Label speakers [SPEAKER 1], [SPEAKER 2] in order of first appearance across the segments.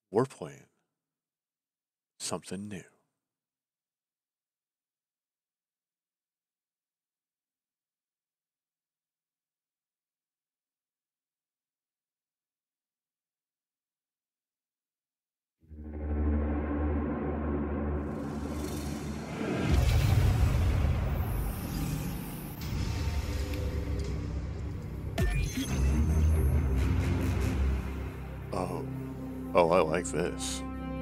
[SPEAKER 1] we're playing something new. Oh, oh, I like this.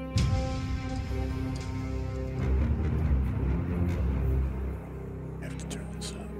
[SPEAKER 1] I have to turn this up.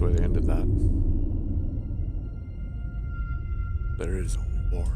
[SPEAKER 1] where they ended that. There is only war.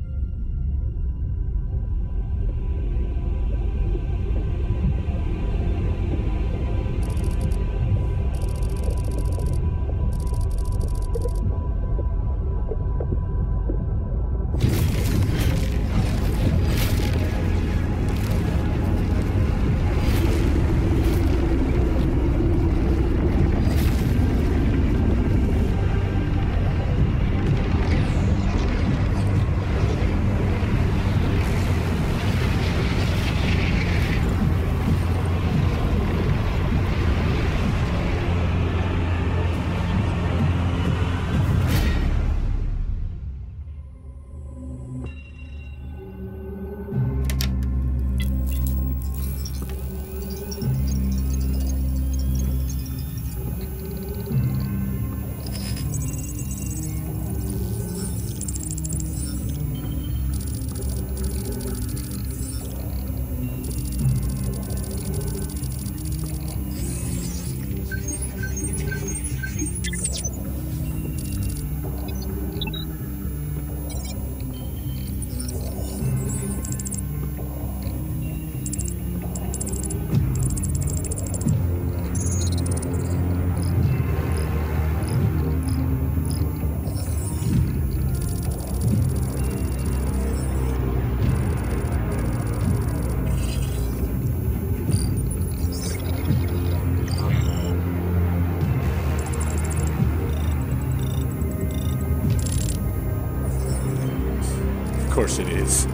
[SPEAKER 1] Of course it is.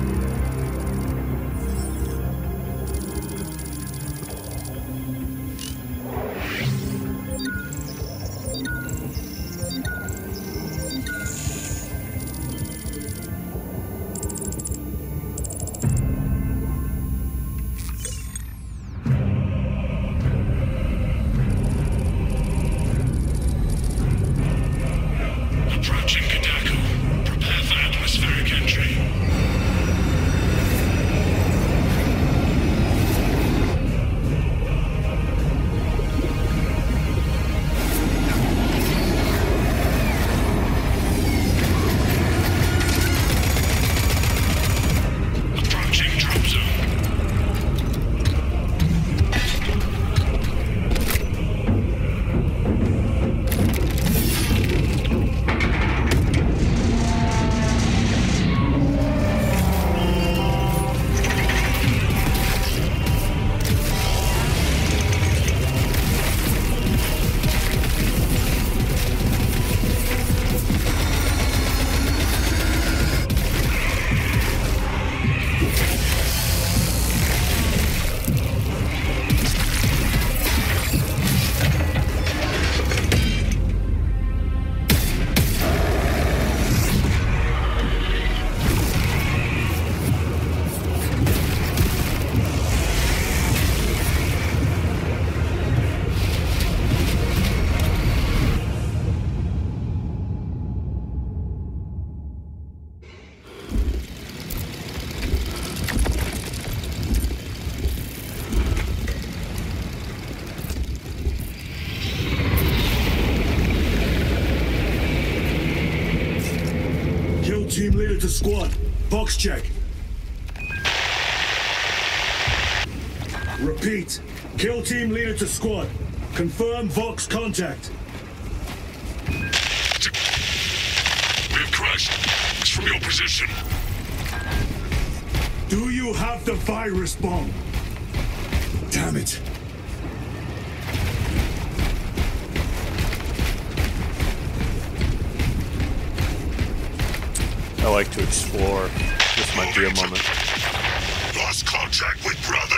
[SPEAKER 2] Team leader to squad. Box check. Repeat. Kill team leader to squad. Confirm Vox contact.
[SPEAKER 3] We have crashed. It's from your position.
[SPEAKER 2] Do you have the virus bomb? Damn it.
[SPEAKER 1] I like to explore. This might be a moment.
[SPEAKER 3] Lost contact with brother.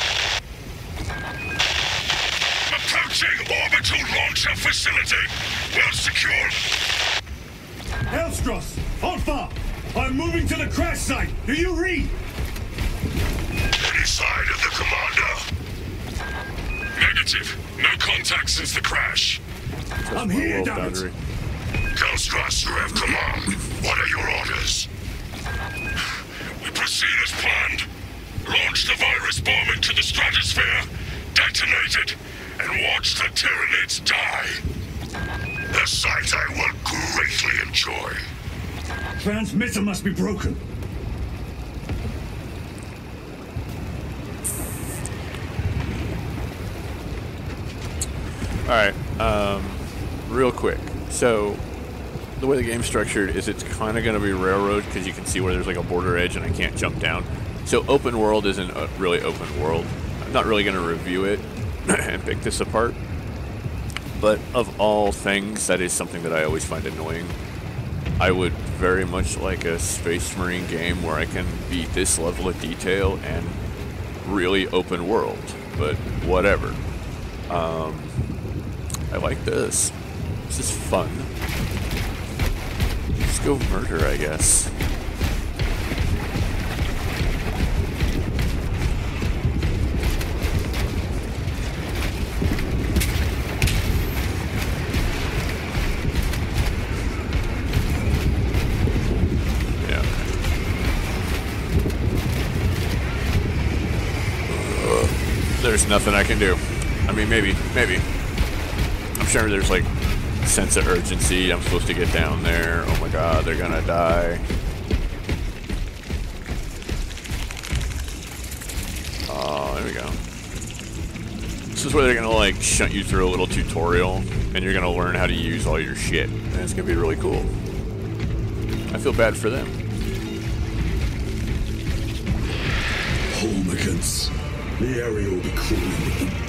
[SPEAKER 3] Approaching orbital launcher facility. Well secured.
[SPEAKER 2] Elstros, Alpha, I'm moving to the crash site. Do you read?
[SPEAKER 3] Any sign of the commander? Negative. No contact since the crash.
[SPEAKER 2] I'm here, damn it.
[SPEAKER 3] Elstros, you have command. What are your orders? We proceed as planned. Launch the virus bomb into the stratosphere, detonate it, and watch the Tyranids die. The sight I will greatly enjoy.
[SPEAKER 2] Transmitter must be broken.
[SPEAKER 1] Alright, real quick. So, the way the game's structured is it's kind of going to be railroad because you can see where there's like a border edge and I can't jump down. So open world isn't a really open world. I'm not really going to review it and pick this apart. But of all things, that is something that I always find annoying. I would very much like a Space Marine game where I can be this level of detail and really open world. But whatever. I like this. This is fun. Let's go murder, I guess. Yeah. There's nothing I can do. I mean, maybe. I'm sure there's like sense of urgency. I'm supposed to get down there. Oh my god, they're gonna die. Oh, there we go. This is where they're gonna like shunt you through a little tutorial and you're gonna learn how to use all your shit. And it's gonna be really cool. I feel bad for them.
[SPEAKER 2] Holmagans. The area will be crawling with them.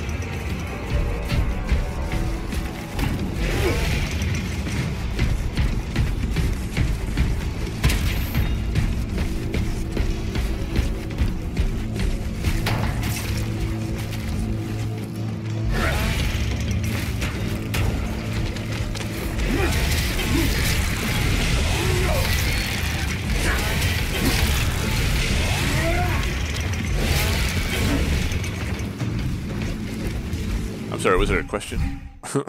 [SPEAKER 1] I'm sorry, was there a question? Why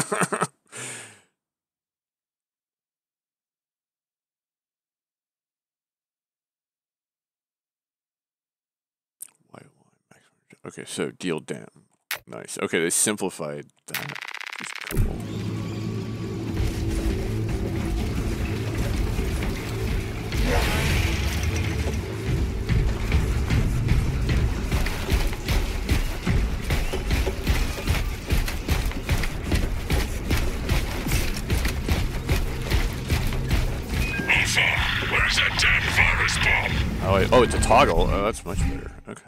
[SPEAKER 1] okay, so deal down. Nice. Okay, they simplified that. That's cool.
[SPEAKER 3] Where's that damn virus bomb?
[SPEAKER 1] Oh, wait. Oh, it's a toggle. Oh, that's much better. Okay.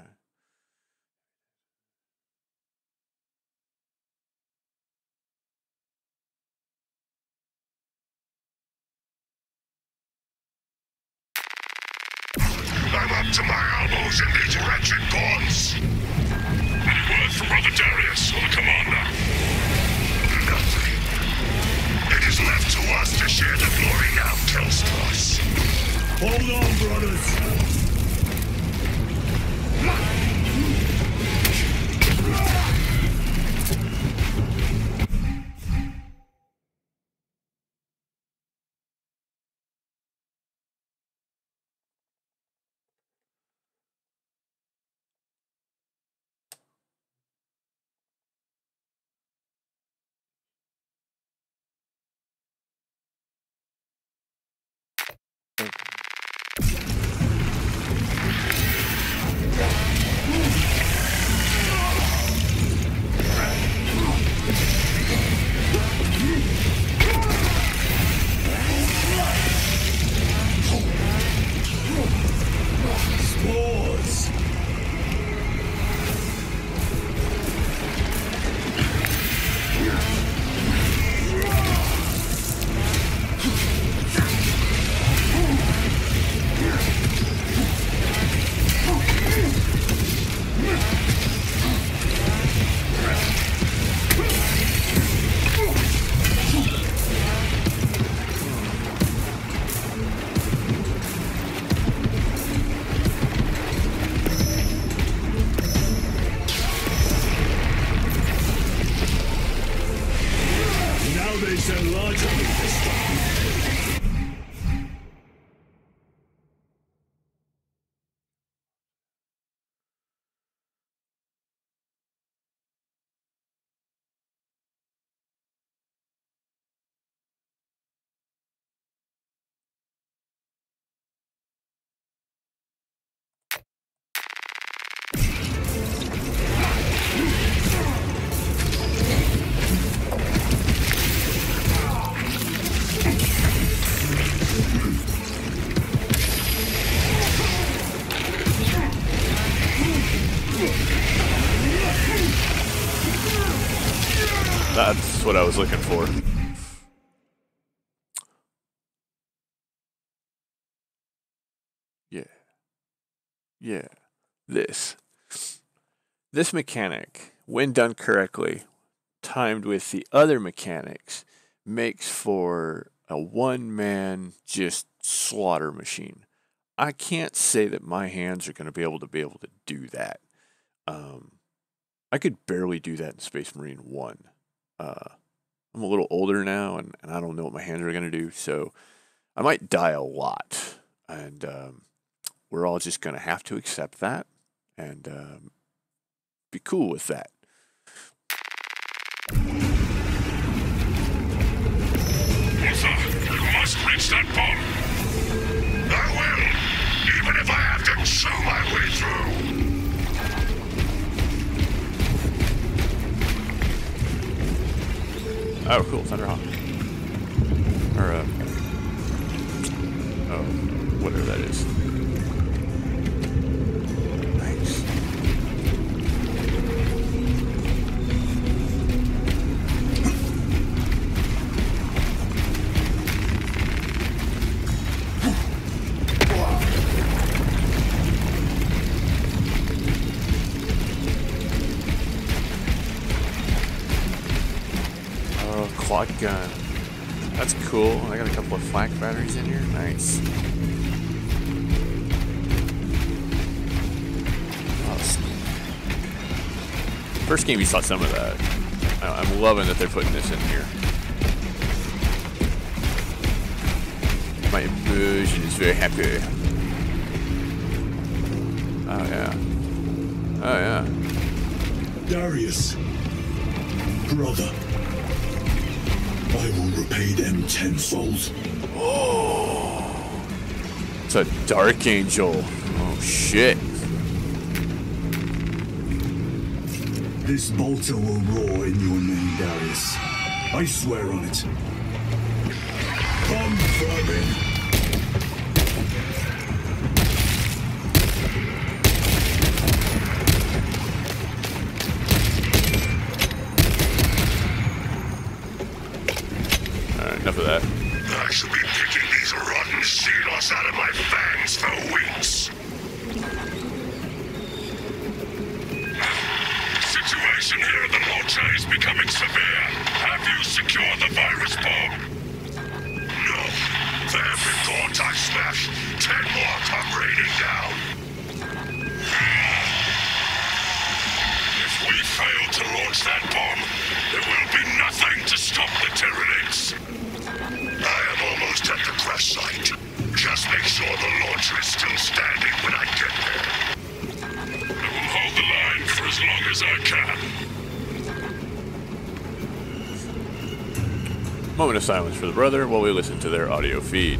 [SPEAKER 3] I'm up to my elbows in these wretched bonds. Any word from Brother Darius or the commander? Nothing. It is left to us to share the glory now, Killstross.
[SPEAKER 2] Hold on, brothers.
[SPEAKER 1] That's what I was looking for. Yeah. Yeah. This mechanic, when done correctly, timed with the other mechanics, makes for a one-man just slaughter machine. I can't say that my hands are going to be able to do that. I could barely do that in Space Marine 1. I'm a little older now, and I don't know what my hands are going to do, so I might die a lot. And we're all just going to have to accept that and be cool with that.
[SPEAKER 3] Arthur, you must reach that bomb. I will, even if I have to chew my way through.
[SPEAKER 1] Oh, cool, Thunderhawk. Or, oh, whatever that is. Nice. Quad gun. That's cool. I got a couple of flak batteries in here. Nice. First game you saw some of that. I'm loving that they're putting this in here. My immersion is very happy. Oh yeah. Oh yeah.
[SPEAKER 2] Darius, brother, I will repay them tenfold.
[SPEAKER 1] Oh, it's a Dark Angel. Oh shit.
[SPEAKER 2] This bolter will roar in your name, Darius. I swear on it. Come, vermin!
[SPEAKER 1] Enough of that.
[SPEAKER 3] I shall be picking these rotten Xenos out of my fangs for weeks. The situation here at the launcher is becoming severe. Have you secured the virus bomb? No. For every gaunt I smash, 10 more come raining down. If we fail to launch that bomb, there will be nothing to stop the Tyranids. I am almost at the crash site. Just make sure the launcher is still standing when I get there. I will hold the line for as long as I can.
[SPEAKER 1] Moment of silence for the brother while we listen to their audio feed.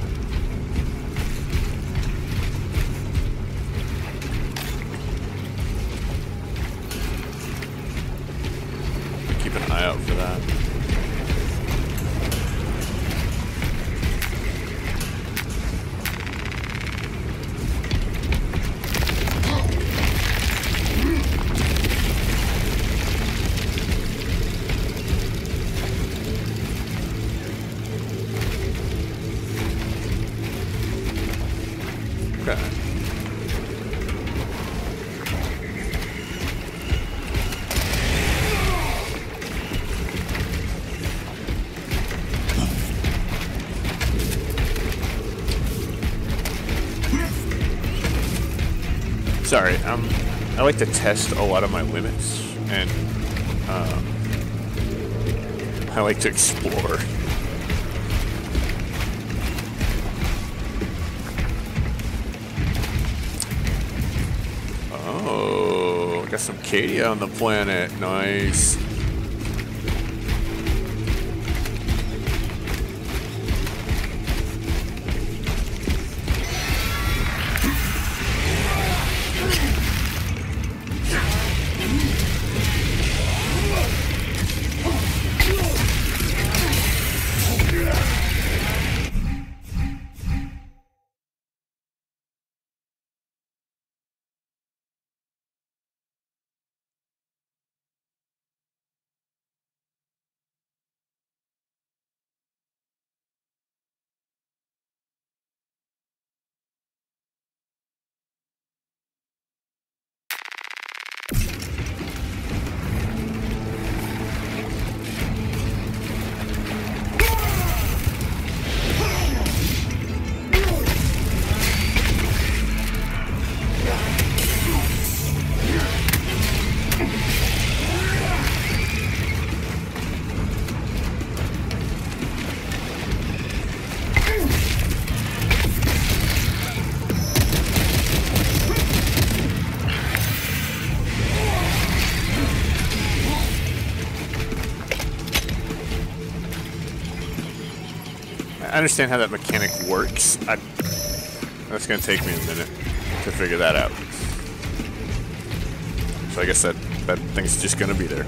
[SPEAKER 1] Keep an eye out for that. Sorry, I like to test a lot of my limits, and I like to explore. Oh, got some Cadia on the planet. Nice. understand how that mechanic works. That's going to take me a minute to figure that out. So I guess that thing's just going to be there.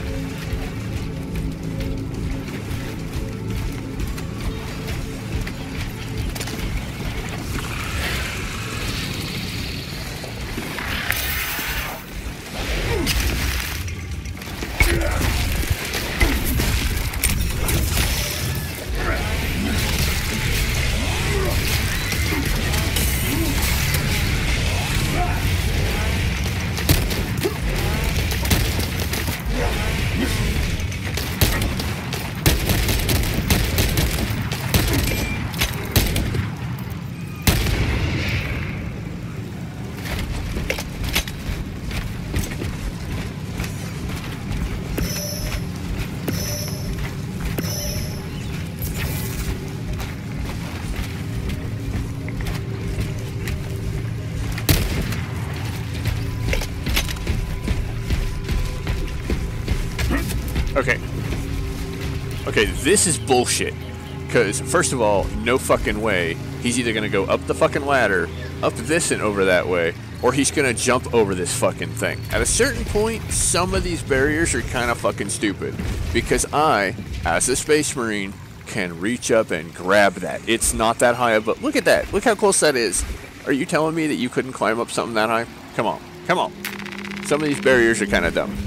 [SPEAKER 1] Okay, this is bullshit. Because, first of all, no fucking way. He's either gonna go up the fucking ladder, up this and over that way, or he's gonna jump over this fucking thing. At a certain point, some of these barriers are kind of fucking stupid. Because I, as a Space Marine, can reach up and grab that. It's not that high up, but look at that. Look how close that is. Are you telling me that you couldn't climb up something that high? Come on. Come on. Some of these barriers are kind of dumb.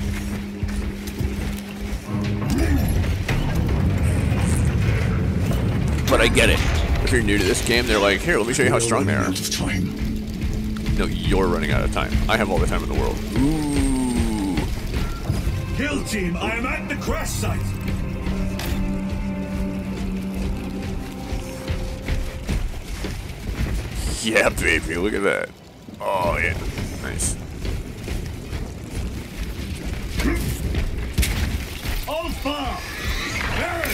[SPEAKER 1] But I get it. If you're new to this game, they're like, here, let me show you how strong they are. No, you're running out of time. I have all the time in the world. Ooh.
[SPEAKER 2] Kill team, I am at the crash site.
[SPEAKER 1] Yeah, baby, look at that. Oh, yeah. Nice.
[SPEAKER 2] Alpha! Barry!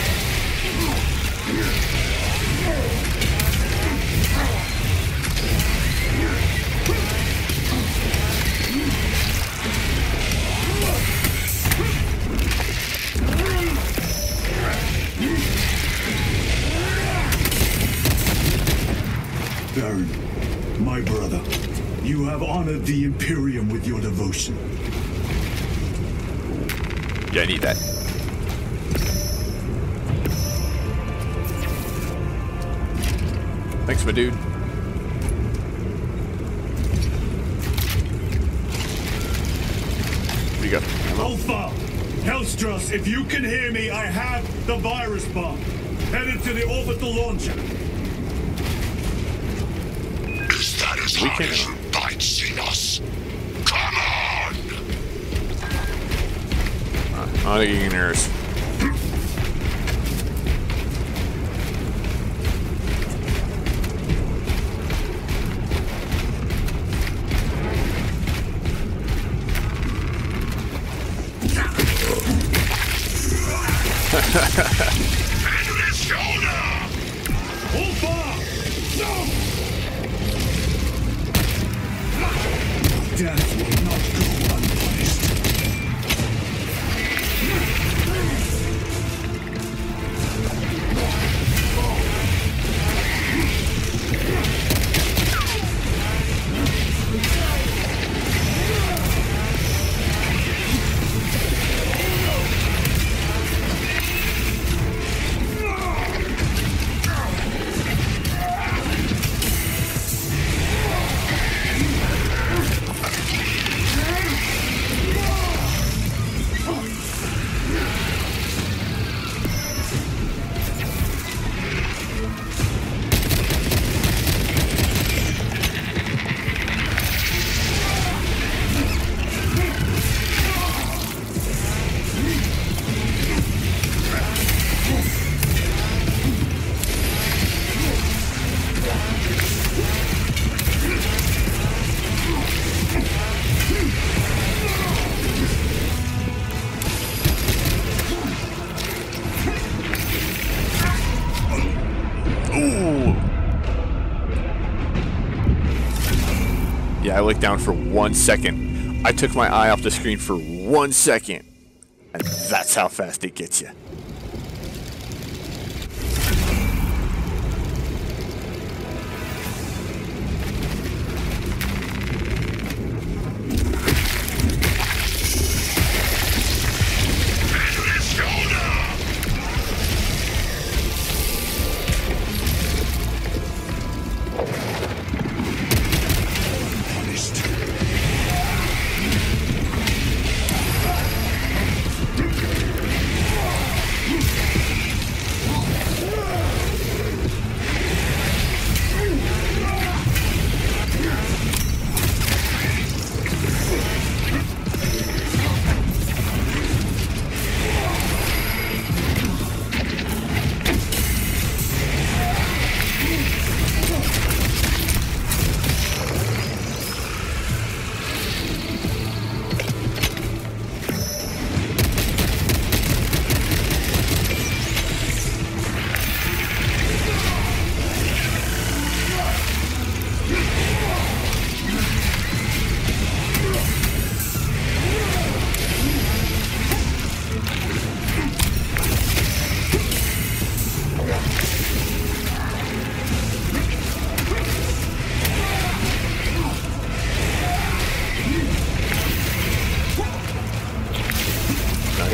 [SPEAKER 2] Baron, my brother, you have honored the Imperium with your devotion.
[SPEAKER 1] Yeah, I need that. Thanks, my dude. What do you got?
[SPEAKER 2] Alpha! Hellstros, if you can hear me, I have the virus bomb. Headed to the orbital launcher.
[SPEAKER 3] Is that as high as you bite, Xenos? Come on!
[SPEAKER 1] I think you can hear us.
[SPEAKER 3] His shoulder!
[SPEAKER 2] Alpha! No! Death will not go unpunished.
[SPEAKER 1] I looked down for 1 second. I took my eye off the screen for 1 second. And that's how fast it gets you.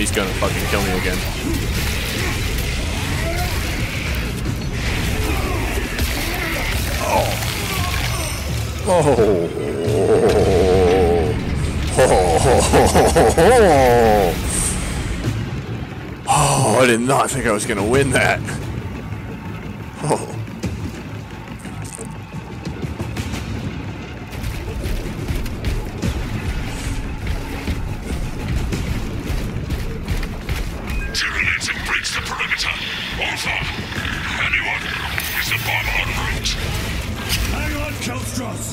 [SPEAKER 1] he's gonna fucking kill me again. Oh. Oh, I did not think I was gonna win that. Oh.
[SPEAKER 3] Tyrannism breaks the perimeter. Over. Anyone? Is the bomb en route?
[SPEAKER 2] Hang on, Kelstros!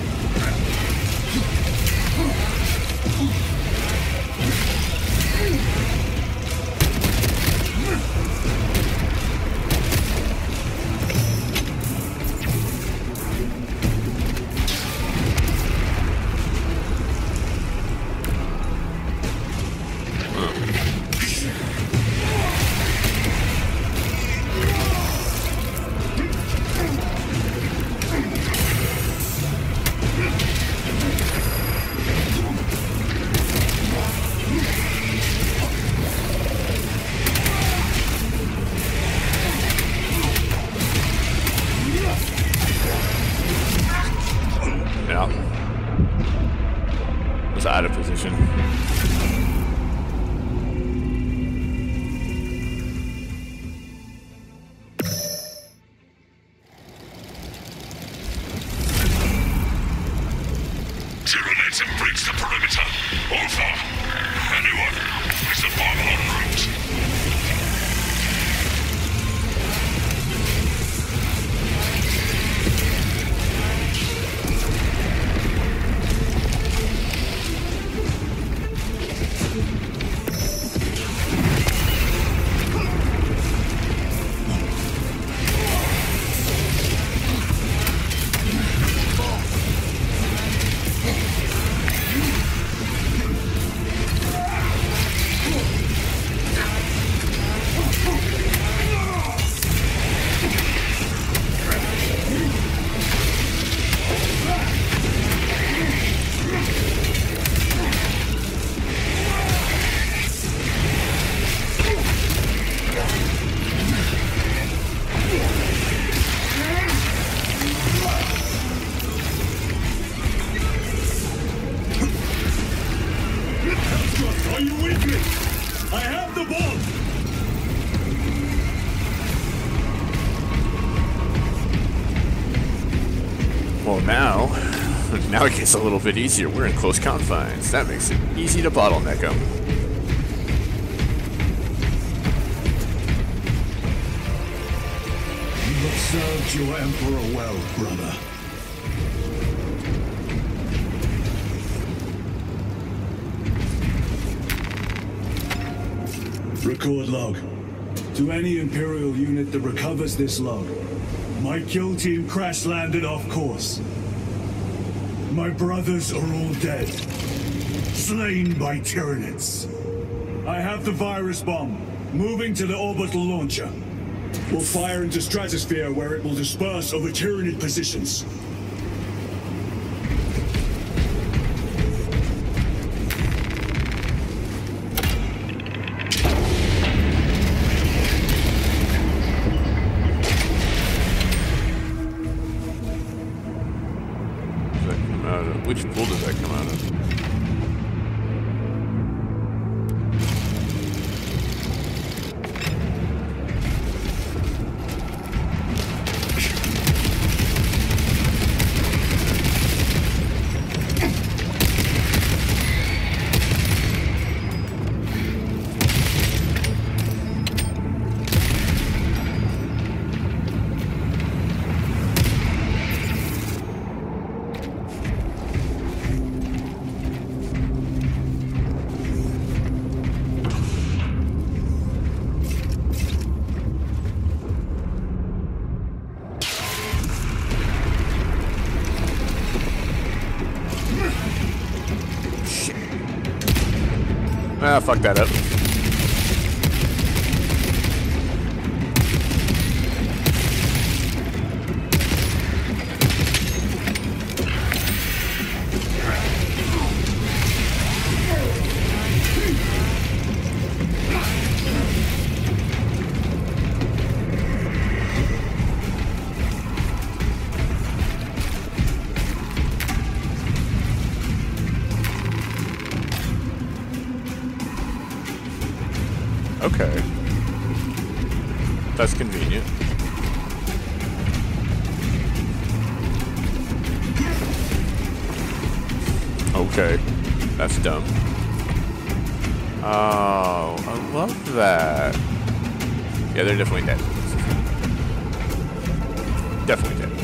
[SPEAKER 1] Was out of position.
[SPEAKER 3] Tyrannism breaks the perimeter. Over. Anyone? Is the bomb en route?
[SPEAKER 2] Are you with me? I have the bomb!
[SPEAKER 1] Well, now it gets a little bit easier. We're in close confines. That makes it easy to bottleneck them.
[SPEAKER 2] You have served your Emperor well, brother. Record log. To any Imperial unit that recovers this log, my kill team crash landed off course. My brothers are all dead. Slain by Tyranids. I have the virus bomb. Moving to the orbital launcher. We'll fire into stratosphere where it will disperse over Tyranid positions.
[SPEAKER 1] Which pool does that come out of? Ah, fuck that up. Okay. That's convenient. Okay. That's dumb. Oh, I love that. Yeah, they're definitely dead. Definitely dead.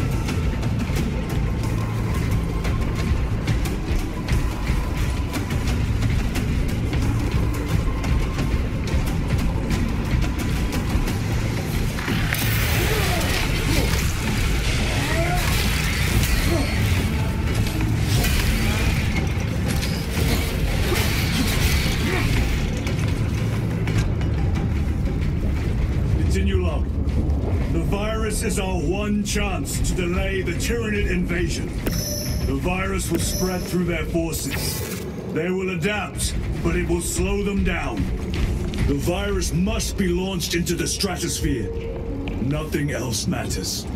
[SPEAKER 2] Continue long. The virus is our one chance to delay the Tyranid invasion. The virus will spread through their forces. They will adapt, but it will slow them down. The virus must be launched into the stratosphere. Nothing else matters.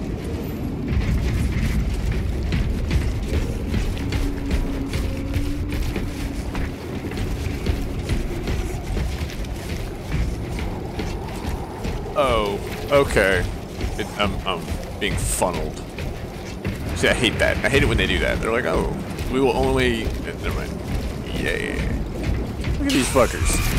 [SPEAKER 1] Oh, okay. I'm being funneled. See, I hate that. I hate it when they do that. They're like, oh, we will only... Never mind. Yeah. Look at these fuckers.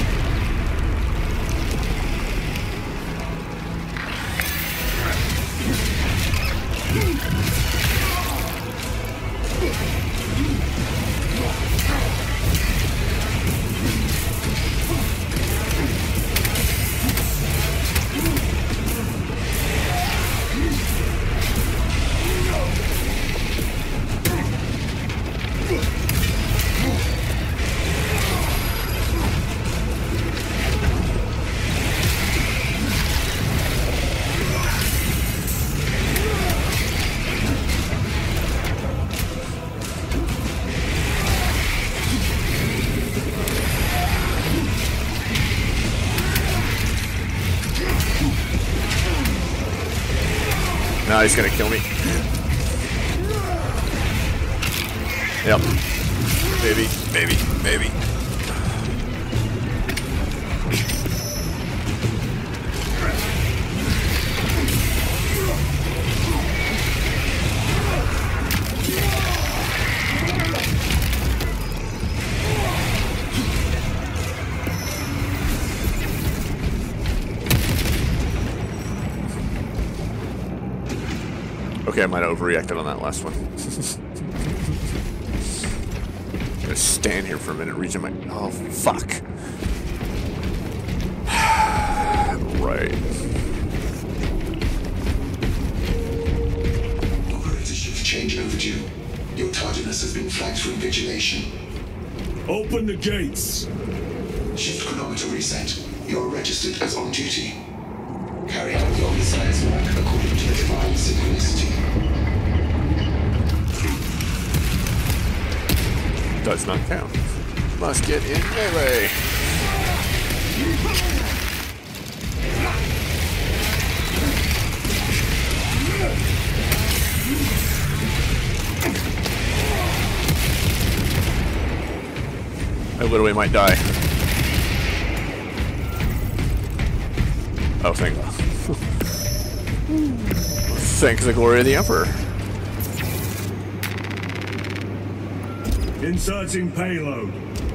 [SPEAKER 1] Now he's gonna kill me. Yep. Maybe. Okay, I might have overreacted on that last one. I'm gonna stand here for a minute, reaching my... Oh, fuck. Right.
[SPEAKER 3] Operator shift change overdue. Your tardiness has been flagged for invigilation.
[SPEAKER 2] Open the gates.
[SPEAKER 3] Shift chronometer reset. You're registered as on duty. Carry out your Messiah's work according to the divine synchronicity.
[SPEAKER 1] Does not count. Must get in melee. I literally might die. Oh, thank God. Thanks the glory of the Emperor.
[SPEAKER 2] Inserting payload.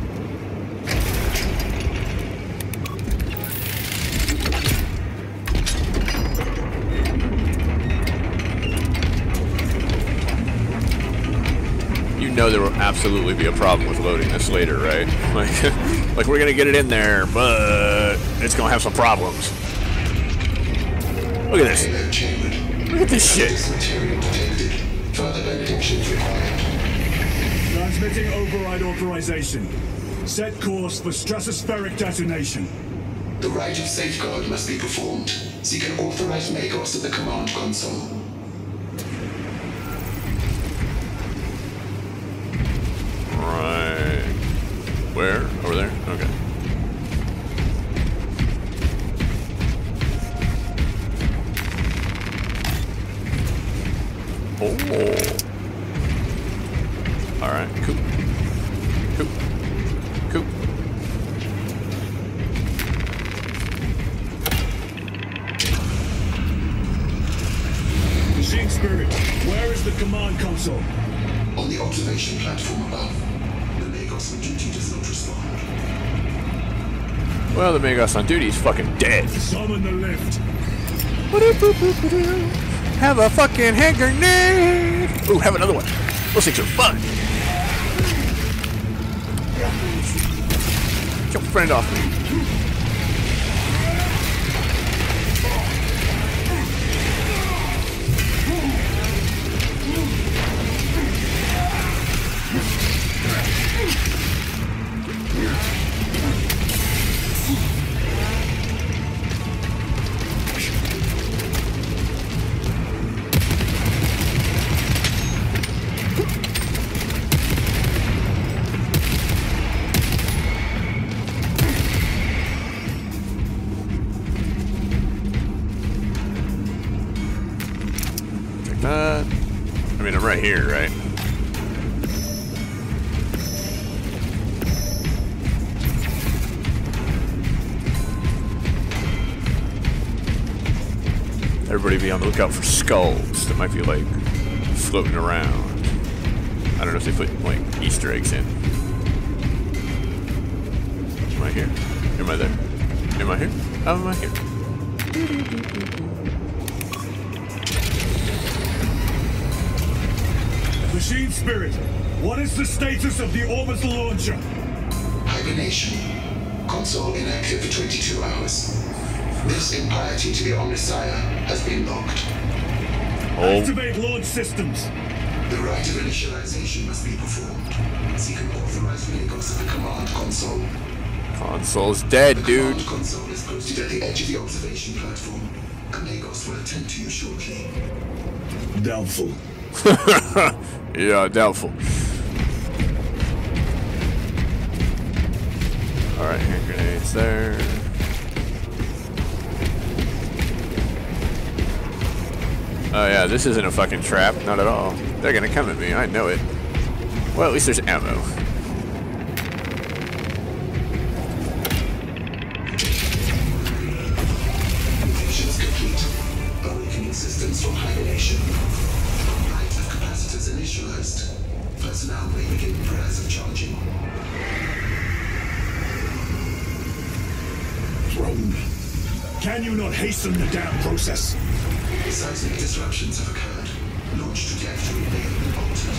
[SPEAKER 1] You know there will absolutely be a problem with loading this later, right? Like we're gonna get it in there, but it's gonna have some problems. Look at this. Look at this shit.
[SPEAKER 3] Further benedictions required.
[SPEAKER 2] Transmitting override authorization. Set course for stratospheric detonation.
[SPEAKER 3] The rite of safeguard must be performed. Seek an authorized Magos at the command console.
[SPEAKER 1] Right. Where? Over there? Okay. Oh. Alright, cool. Cool.
[SPEAKER 2] command console.
[SPEAKER 3] On the observation platform above. The Magos on duty does not respond.
[SPEAKER 1] Well, the Magos on duty is fucking dead.
[SPEAKER 2] Summon the lift.
[SPEAKER 1] Have a fucking hand grenade. Ooh, have another one. Those things are fun. Get your friend off me. I mean, I'm right here, right? Everybody be on the lookout for skulls that might be, like, floating around. I don't know if they put, like, Easter eggs in. Am I here? Am I there? Am I here? Oh, am I here?
[SPEAKER 2] Machine Spirit, what is the status of the orbital launcher?
[SPEAKER 3] Hibernation. Console inactive for 22 hours. This impiety to the Omnissiah has been locked.
[SPEAKER 2] Activate launch systems.
[SPEAKER 3] The rite of initialization must be performed. Seek an authorized Magos at the command console.
[SPEAKER 1] Console's dead, dude.
[SPEAKER 3] The command console is posted at the edge of the observation platform. A Magos will attend to you shortly.
[SPEAKER 2] Doubtful.
[SPEAKER 1] Yeah, doubtful. Alright, hand grenades there. Oh yeah, this isn't a fucking trap, not at all. They're gonna come at me, I know it. Well, at least there's ammo.
[SPEAKER 3] Mission's complete. Awakening systems from hibernation. Rite of capacitors initialized. Personnel may begin prayers of charging.
[SPEAKER 2] Drone. Can you not hasten the damn process?
[SPEAKER 3] Seismic disruptions have occurred. Launch trajectory may have been altered.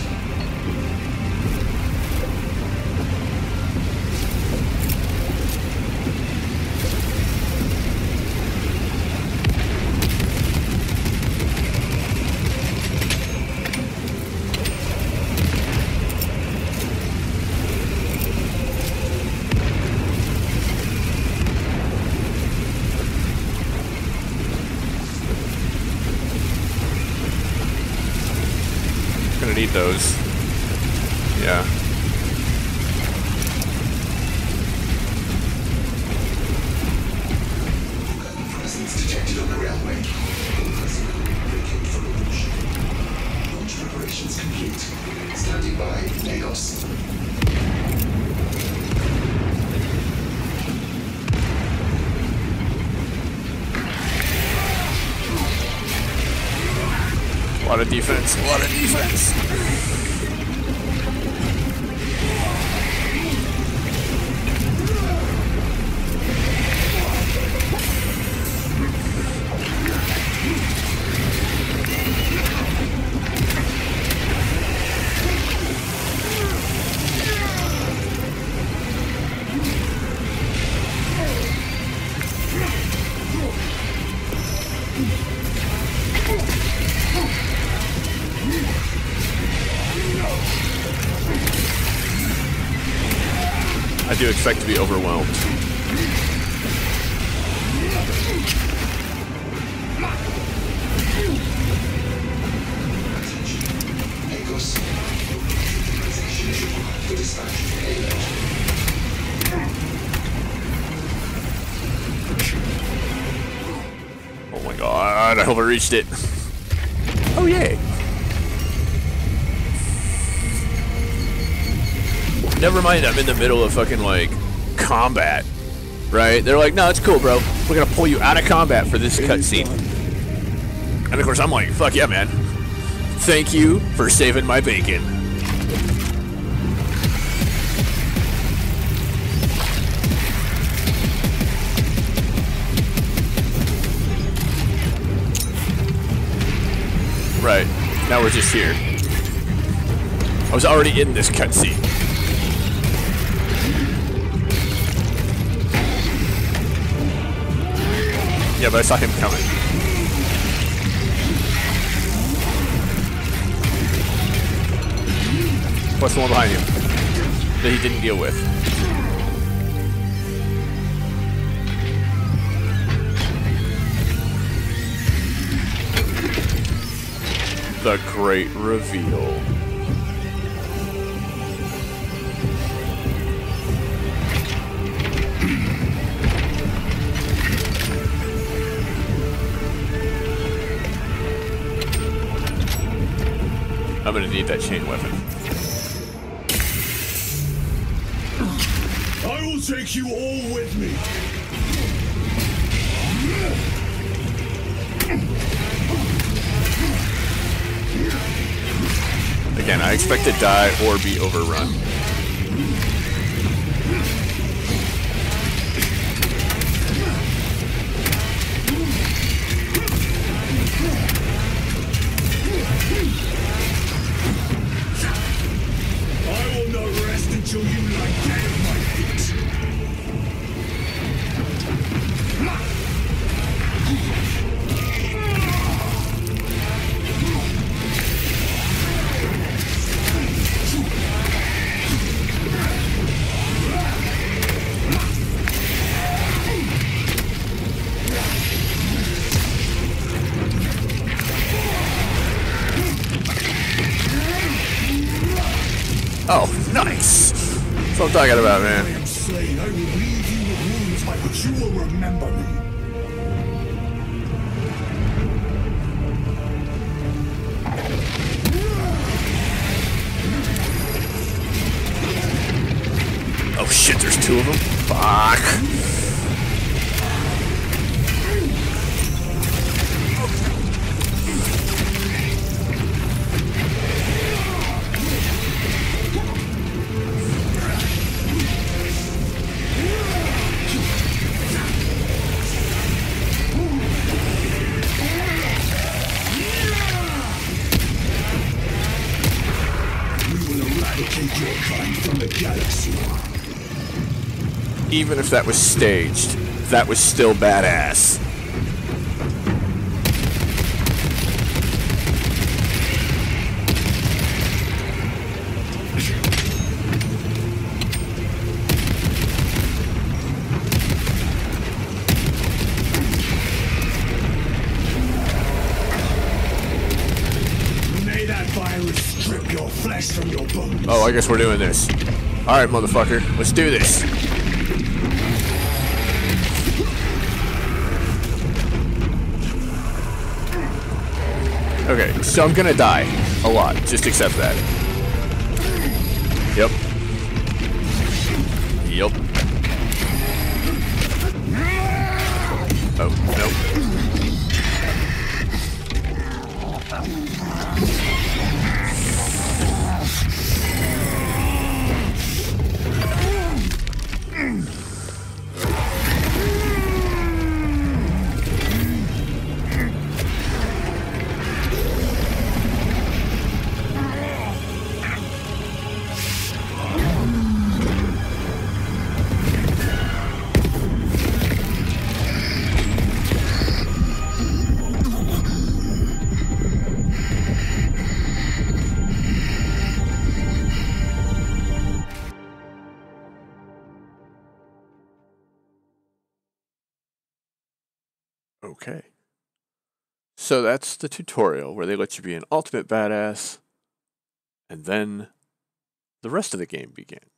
[SPEAKER 1] Gonna need those. Yeah.
[SPEAKER 3] Presence detected on the railway. All personnel vacate for launch. Launch preparations complete. Standing by, Magos.
[SPEAKER 1] A lot of defense, a lot of defense. I do expect to be overwhelmed.
[SPEAKER 3] Magos. Organization is required for dispatch of payload.
[SPEAKER 1] Oh my god, I hope I reached it. Oh yay. Never mind, I'm in the middle of fucking, like, combat, right? They're like, no, it's cool, bro. We're gonna pull you out of combat for this cutscene. And of course, I'm like, fuck yeah, man. Thank you for saving my bacon. Right, now we're just here. I was already in this cutscene. Yeah, but I saw him coming. What's the one behind you that he didn't deal with? The great reveal. I'm gonna need that chain weapon.
[SPEAKER 2] I will take you all with me.
[SPEAKER 1] Again, I expect to die or be overrun.
[SPEAKER 2] I will not rest until you lie dead of my hate.
[SPEAKER 1] Oh, nice! That's what I'm talking about, man.
[SPEAKER 2] I am slain. I will leave you with wounds by which you will remember me.
[SPEAKER 1] Oh shit, there's two of them? Fuck!
[SPEAKER 2] Eradicate your kind from the galaxy.
[SPEAKER 1] Even if that was staged, that was still badass.
[SPEAKER 2] May that virus strip your flesh from your bones.
[SPEAKER 1] Oh, I guess we're doing this. Alright, motherfucker. Let's do this. Okay, so I'm gonna die. A lot. Just accept that. Yep. Yep. Oh, nope. Okay. So that's the tutorial where they let you be an ultimate badass, and then the rest of the game begins.